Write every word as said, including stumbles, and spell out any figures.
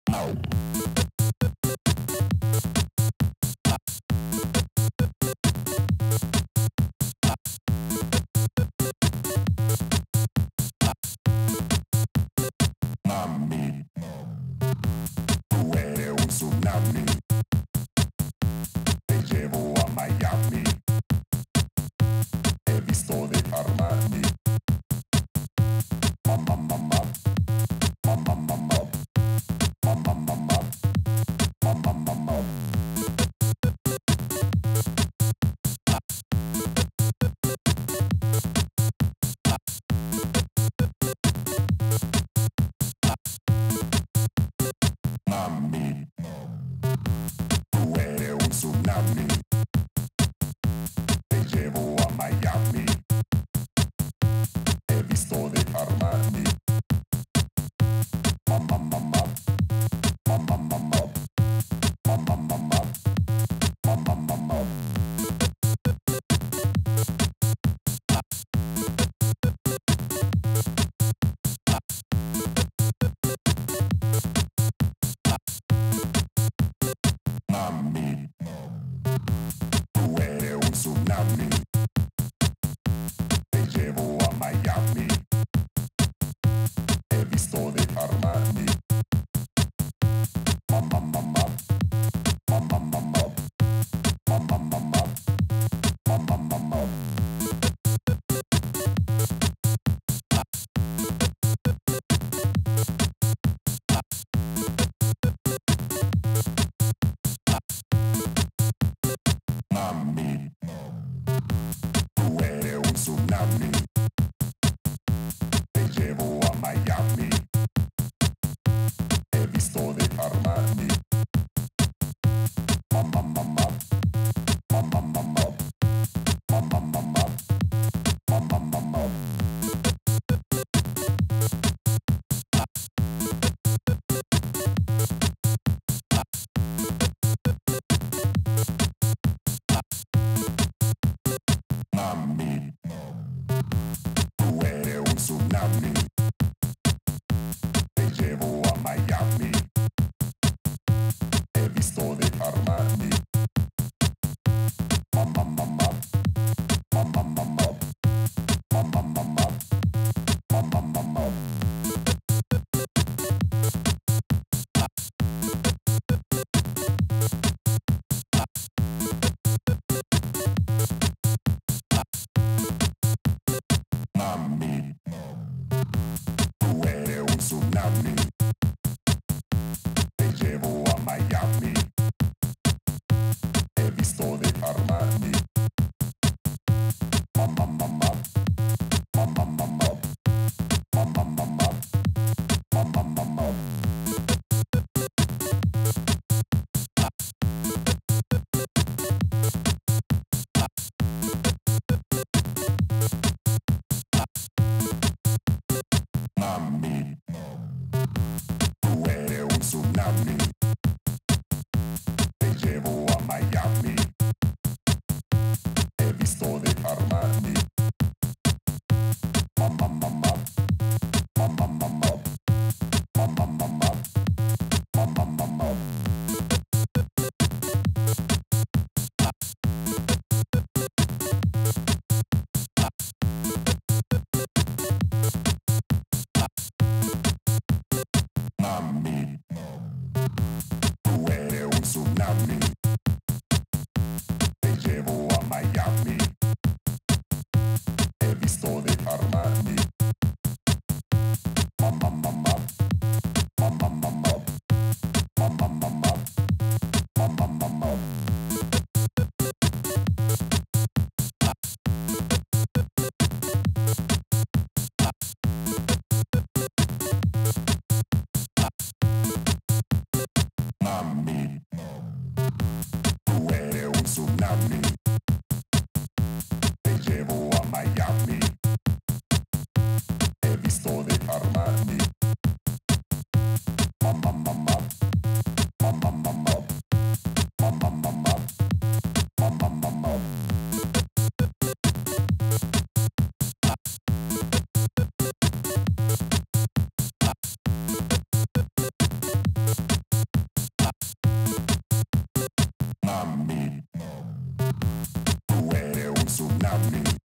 Mami, tú eres un tsunami, te llevo a Miami, he visto de Armani. Mamma, mamma, mamma, mamma, mamma, mamma, mamma, mamma. Mami, tú eres un tsunami, te llevo a Miami, he visto de Armani. Mamma, mamma, mamma, mamma, mamma, mamma, mamma, mamma. Mami, tú eres un tsunami, te llevo a Miami, he visto de Armani. Mamma, mamma, mamma, mamma, mamma, mamma, mamma, mamma. Mami, tú eres un tsunami, te llevo a Miami, he visto de Armani. Mamma, mamma, mamma, mamma, mamma, mamma, mamma, mamma. Mami, tú eres un tsunami, te llevo a Miami, he visto de Armani. Mamma, mamma, mamma, mamma, mamma, mamma, mamma, mamma. Mami, tú eres un tsunami, te llevo a Miami, he visto de Armani. Mamma, mamma, mamma, mamma, mamma, mamma, mamma, mamma. Mami, tú eres un tsunami, Miami.